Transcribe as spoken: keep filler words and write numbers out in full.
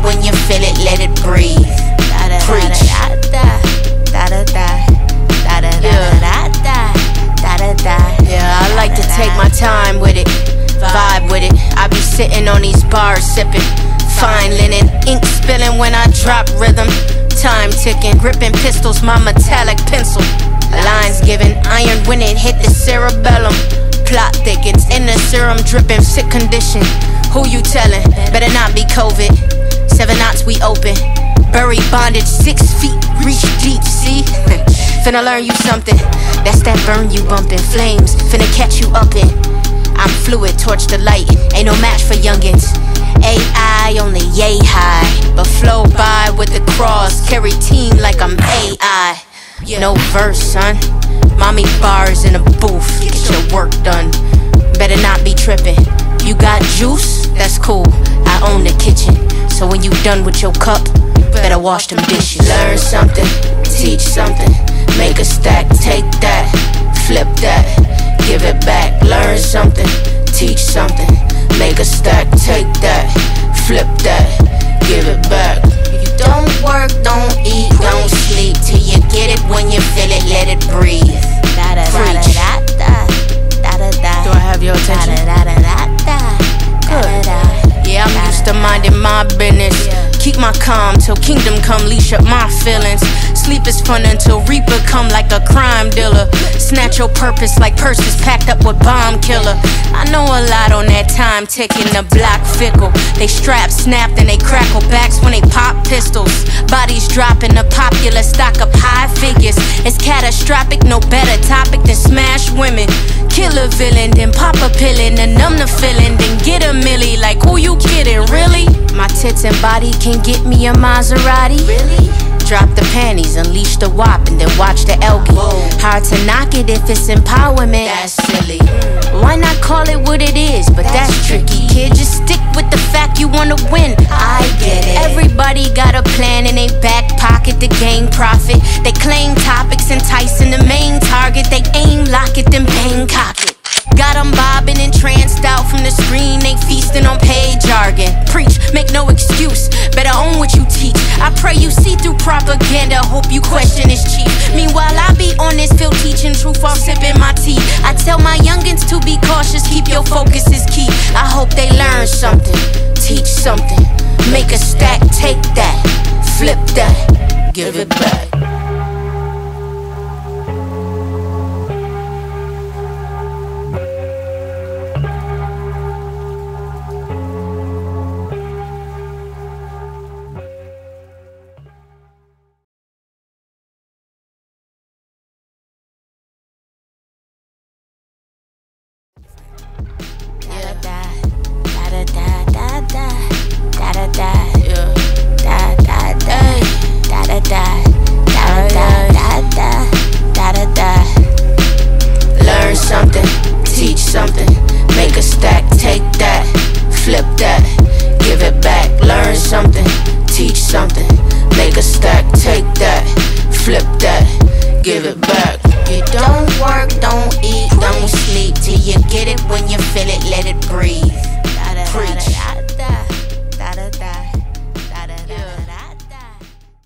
when you feel it, let it breathe. Preach. Yeah, I like to take my time with it, vibe with it. I be sitting on these bars sipping fine linen, ink spilling when I drop rhythm. Time ticking, gripping pistols, my metallic pencil. Lines given, iron when it hit the cerebellum. Plot thickens, in the serum dripping, sick condition. Who you telling? Better not be COVID. Seven knots we open, buried bondage, six feet, reach deep, see? Finna learn you something, that's that burn you bumping. Flames, finna catch you up in. I'm fluid, torch the light, ain't no match for youngins. A I only yay high, but flow by with the cross, carry team like I'm A I. No verse, son, mommy bars in a booth, get your work done. Better not be tripping. You got juice? That's cool, I own the kitchen. So when you done with your cup, better wash them dishes. Learn something, teach something, make a stack, take that, flip that, give it back. Learn something, teach something, make a stack, take that, flip that, give it back. You don't work, don't eat, don't sleep, till you get it. When you feel it, let it breathe. Preach. Do I have your attention? Good. Yeah, I'm used to minding my business. Keep my calm till kingdom come, leash up my feelings. Sleep is fun until Reaper come like a crime dealer. Snatch your purpose like purses packed up with bomb killer. I know a lot on that time ticking, the block fickle. They strap snapped and they crackle backs when they pop pistols. Bodies dropping, the popular stock up high figures. It's catastrophic, no better topic than smash women. Kill a villain, then pop a pillin', and numb the feeling, then get a milli. Like who you kidding, really? My tits and body can get me a Maserati. Really? Drop the panties, unleash the wop, and then watch the Elgie. Hard to knock it if it's empowerment. That's silly. Why not call it what it is? But that's tricky, kid. Just stick with the fact you wanna win. I get it. Everybody got a plan in their back pocket to gain profit. They claim topics enticing the main target. They aim, lock it, then bang cock it. Got them bobbing and tranced out from the screen. They feasting on paid jargon. Preach, make no excuse, better own what you teach. I pray you see through propaganda, hope you question is cheap. Meanwhile I be on this field teaching truth while sipping my tea. I tell my youngins to be cautious, keep your focus is key. I hope they learn something, teach something, make a stack, take that, flip that, give it back. Learn something, teach something, make a stack, take that, flip that, give it back. Learn something, teach something, make a stack, take that, flip that, give it back. You don't work, don't eat,